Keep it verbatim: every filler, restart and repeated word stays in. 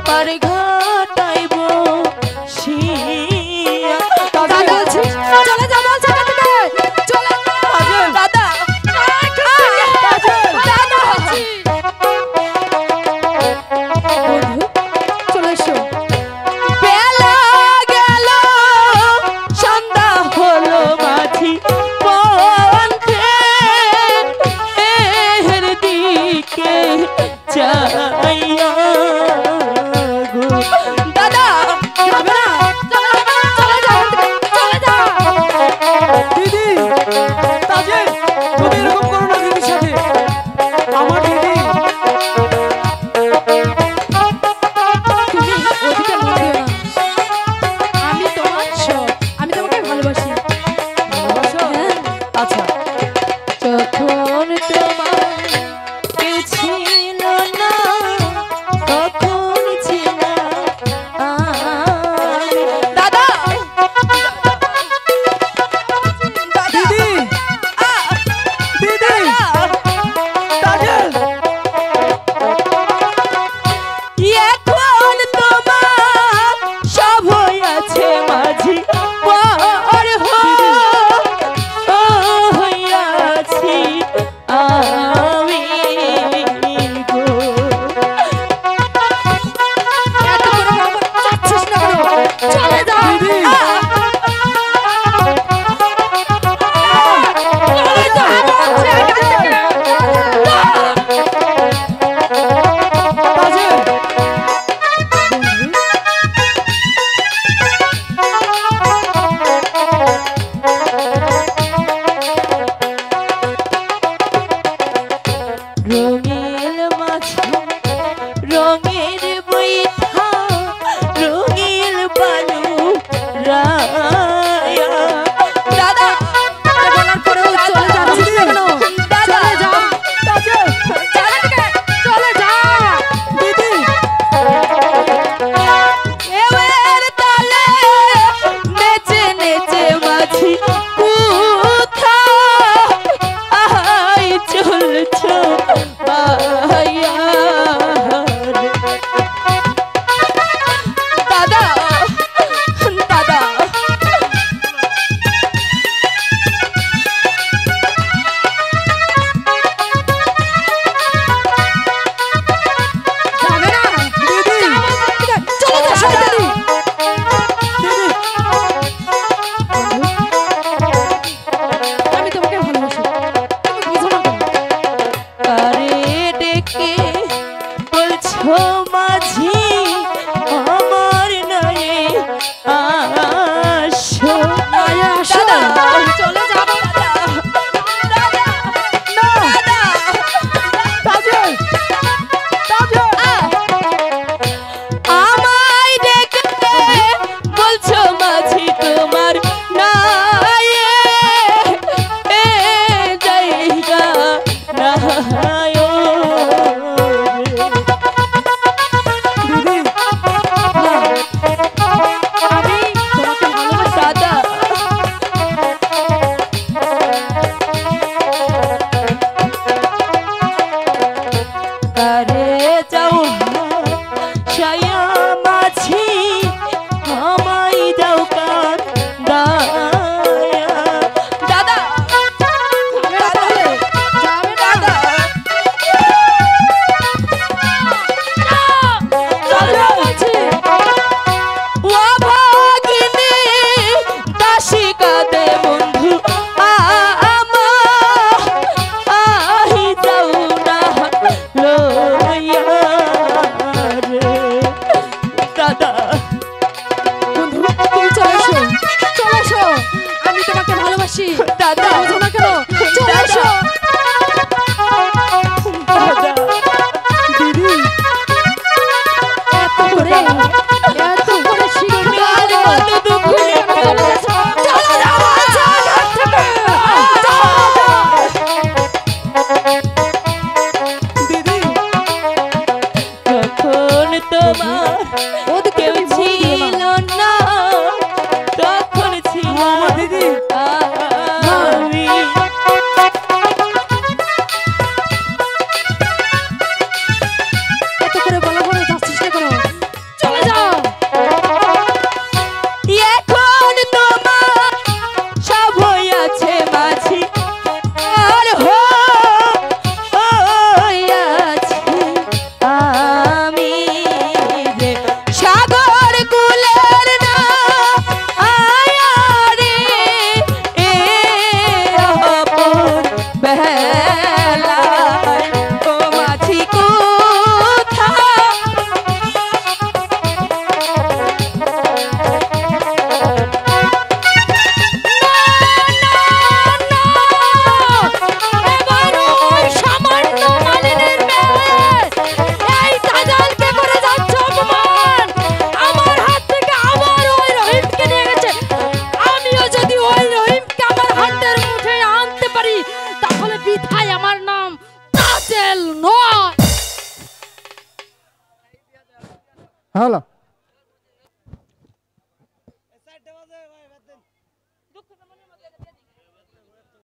পার ঘটাইব শিয়া দাদা চলে যা বলছে থেকে চলে দাদা দাদা বন্ধু চলে এসো বেলা গেল সন্ধ্যা হলো মাঝি পন্থে এর দিকে যাইয়া গো দাদা যাবে না চলে যা চলে যা দিদি তাজেল তুমি এরকম করো না দিদির সাথে আমার দিদি তুমি ওদিকে মন দিও না আমি তোমার সব আমি তোমাকে ভালোবাসি ভালোবাসো? হ্যাঁ আচ্ছা যখন তোমার কেউ ছিল না তখন ছিলাম আমি। দাদা দিদি দিদি তাজেল এখন তোমার সব হইয়াছে মাঝি পর হইয়াছি আমি গো এত করে আমার চাচ্ছিস না কেন চলে যা দিদি চলে যা বলছে এখান থেকে তাজেল রঙের মাঝে রঙের বৈঠা রঙের বালু রায়া দাদা বলার পরেও চলে যাচ্ছিস না কেন চলে যা তাজেল চলে থেকে চলে যা দিদি এবার তালে নেচে নেচে মাঝি কুথা আই চলছো বায়া দাদা দাদা যাবে না দিদি চলে যা সবাই দিদি আমি তোমাকে ভালোবাসি তুমি বুঝো না কেন? কারে ডেকে বলছো মাঝি আমার নয়ে আসো আয়া আসো দাদা চলে যা দাদা দাদা তাজেল তাজেল আমায় ডেকে বলছো মাঝি তোমার নায়ে এ জায়গা নায় দিদি আমি তোমাকে ভালোবাসি দাদা কারে যাও ছায়া মাঝি আমায় যাও কান দায়া দাদা যাবে না তাহলে যাবে না দাদা চলে বলছি ও ভাগিনী দাসী কাঁদে বন্ধু আমা আহি যাও না লইয়া রে দাদা বন্ধু তুমি চলে এসো চলে এসো আমি তোমাকে ভালোবাসি দাদা বুঝো না কেন চলে এসো দাদা দিদি এত করে এত করে শিখে আর কত দুঃখ চলে এসো চলে যাও বলছে এখান থেকে দিদি যখন তোমার ওদিকে কেউ তুমি মন দিও না। ছিল না তখন ছিল আমার দিদি আমি এত করে বলা বলে যাচ্ছিস না কেন হ্যালো